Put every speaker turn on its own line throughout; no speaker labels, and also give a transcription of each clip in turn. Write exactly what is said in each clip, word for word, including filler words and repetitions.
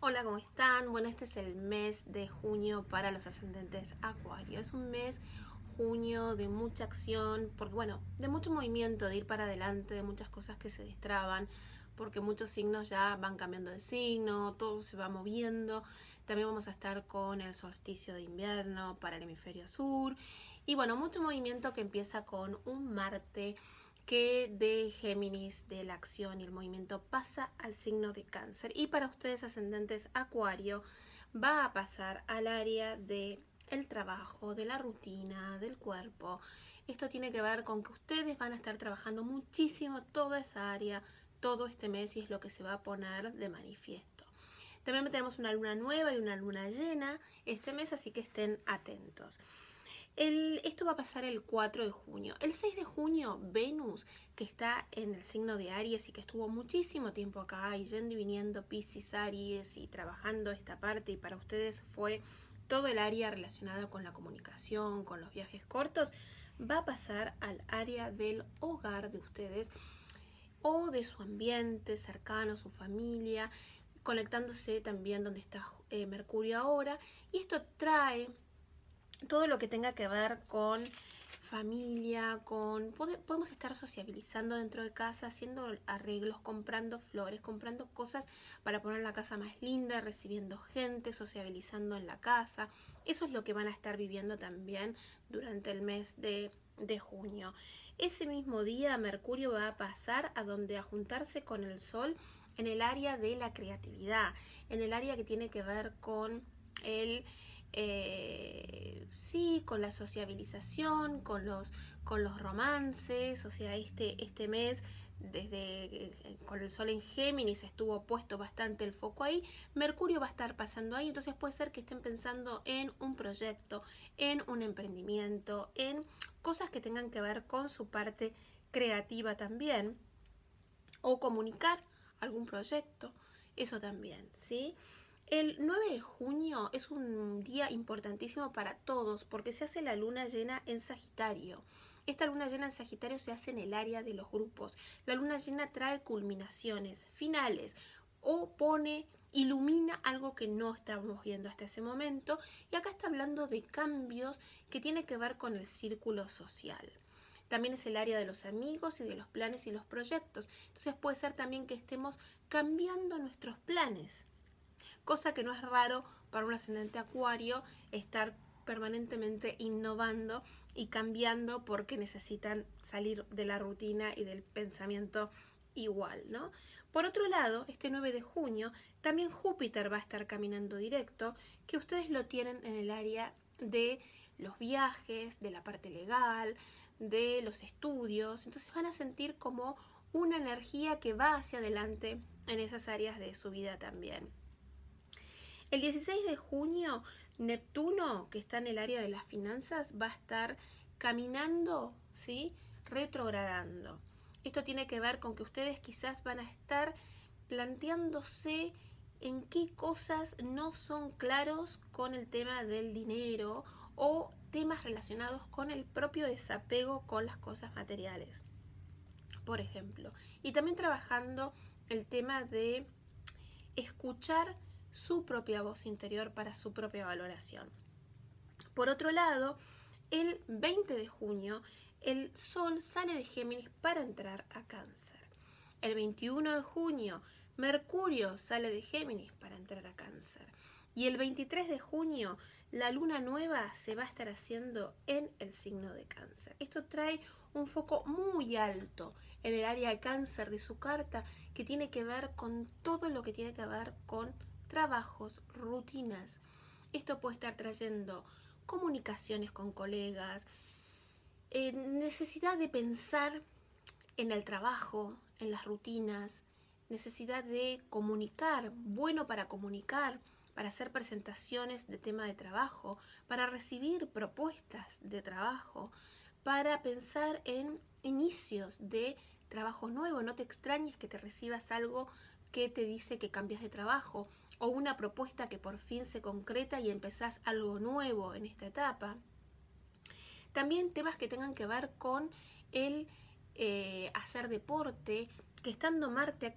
Hola, ¿cómo están? Bueno, este es el mes de junio para los ascendentes Acuario. Es un mes, junio, de mucha acción, porque bueno, de mucho movimiento, de ir para adelante, de muchas cosas que se destraban, porque muchos signos ya van cambiando de signo, todo se va moviendo. También vamos a estar con el solsticio de invierno para el hemisferio sur. Y bueno, mucho movimiento que empieza con un Marte que de Géminis, de la acción y el movimiento, pasa al signo de Cáncer. Y para ustedes ascendentes Acuario, va a pasar al área de el trabajo, de la rutina, del cuerpo. Esto tiene que ver con que ustedes van a estar trabajando muchísimo toda esa área todo este mes y es lo que se va a poner de manifiesto. También tenemos una luna nueva y una luna llena este mes, así que estén atentos. El, esto va a pasar el cuatro de junio. El seis de junio, Venus, que está en el signo de Aries y que estuvo muchísimo tiempo acá, y yendo y viniendo Piscis, Aries y trabajando esta parte, y para ustedes fue todo el área relacionada con la comunicación, con los viajes cortos, va a pasar al área del hogar de ustedes o de su ambiente cercano, su familia, conectándose también donde está eh, Mercurio ahora, y esto trae todo lo que tenga que ver con familia, con podemos estar sociabilizando dentro de casa, haciendo arreglos, comprando flores, comprando cosas para poner la casa más linda, recibiendo gente, sociabilizando en la casa. Eso es lo que van a estar viviendo también durante el mes de, de junio. Ese mismo día Mercurio va a pasar a donde a juntarse con el Sol en el área de la creatividad, en el área que tiene que ver con el Eh, sí, con la sociabilización, con los, con los romances, o sea, este, este mes, desde eh, con el Sol en Géminis estuvo puesto bastante el foco ahí, Mercurio va a estar pasando ahí, entonces puede ser que estén pensando en un proyecto, en un emprendimiento, en cosas que tengan que ver con su parte creativa también, o comunicar algún proyecto, eso también, ¿sí? El nueve de junio es un día importantísimo para todos porque se hace la luna llena en Sagitario. Esta luna llena en Sagitario se hace en el área de los grupos. La luna llena trae culminaciones, finales, o pone, ilumina algo que no estábamos viendo hasta ese momento. Y acá está hablando de cambios que tiene que ver con el círculo social. También es el área de los amigos y de los planes y los proyectos. Entonces puede ser también que estemos cambiando nuestros planes. Cosa que no es raro para un ascendente Acuario estar permanentemente innovando y cambiando porque necesitan salir de la rutina y del pensamiento igual, ¿no? Por otro lado, este nueve de junio también Júpiter va a estar caminando directo, que ustedes lo tienen en el área de los viajes, de la parte legal, de los estudios, entonces van a sentir como una energía que va hacia adelante en esas áreas de su vida también. El dieciséis de junio, Neptuno, que está en el área de las finanzas, va a estar caminando, ¿sí? Retrogradando. Esto tiene que ver con que ustedes quizás van a estar planteándose en qué cosas no son claros con el tema del dinero o temas relacionados con el propio desapego con las cosas materiales, por ejemplo. Y también trabajando el tema de escuchar su propia voz interior para su propia valoración. Por otro lado, el veinte de junio, el Sol sale de Géminis para entrar a Cáncer. El veintiuno de junio, Mercurio sale de Géminis para entrar a Cáncer. Y el veintitrés de junio, la luna nueva se va a estar haciendo en el signo de Cáncer. Esto trae un foco muy alto en el área de Cáncer de su carta, que tiene que ver con todo lo que tiene que ver con trabajos, rutinas. Esto puede estar trayendo comunicaciones con colegas, eh, necesidad de pensar en el trabajo, en las rutinas, necesidad de comunicar, bueno para comunicar, para hacer presentaciones de tema de trabajo, para recibir propuestas de trabajo, para pensar en inicios de trabajo nuevo. No te extrañes que te recibas algo que te dice que cambias de trabajo o una propuesta que por fin se concreta y empezás algo nuevo en esta etapa. También temas que tengan que ver con el eh, hacer deporte, que estando Marte acá,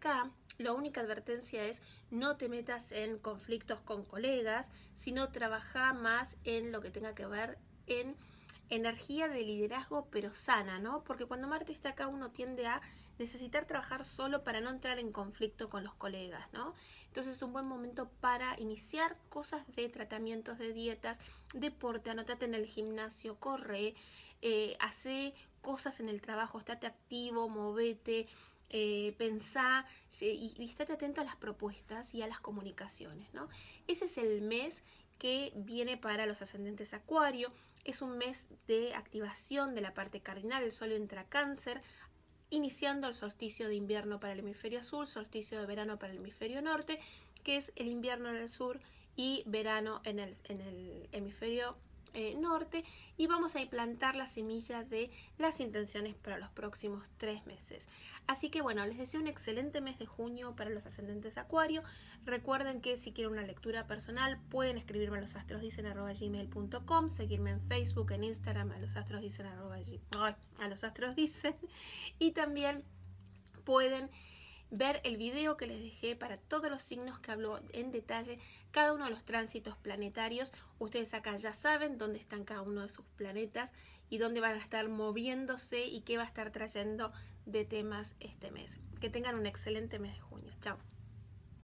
La única advertencia es no te metas en conflictos con colegas, sino trabaja más en lo que tenga que ver en energía de liderazgo pero sana, ¿no? Porque cuando Marte está acá uno tiende a necesitar trabajar solo para no entrar en conflicto con los colegas, ¿no? Entonces es un buen momento para iniciar cosas de tratamientos, de dietas, deporte, anotate en el gimnasio, corre, eh, hace cosas en el trabajo, estate activo, movete, eh, pensá y, y estate atento a las propuestas y a las comunicaciones, ¿no? Ese es el mes que viene para los ascendentes Acuario. Es un mes de activación de la parte cardinal, el Sol entra a Cáncer, iniciando el solsticio de invierno para el hemisferio sur, solsticio de verano para el hemisferio norte, que es el invierno en el sur y verano en el, en el hemisferio eh, norte, y vamos a implantar la semilla de las intenciones para los próximos tres meses. Así que bueno, les deseo un excelente mes de junio para los ascendentes Acuario. Recuerden que si quieren una lectura personal pueden escribirme a losastrosdicen arroba gmail punto com, seguirme en Facebook, en Instagram, a losastrosdicen arroba a losastrosdicen, y también pueden ver el video que les dejé para todos los signos que habló en detalle cada uno de los tránsitos planetarios. Ustedes acá ya saben dónde están cada uno de sus planetas y dónde van a estar moviéndose y qué va a estar trayendo de temas este mes. Que tengan un excelente mes de junio. Chao.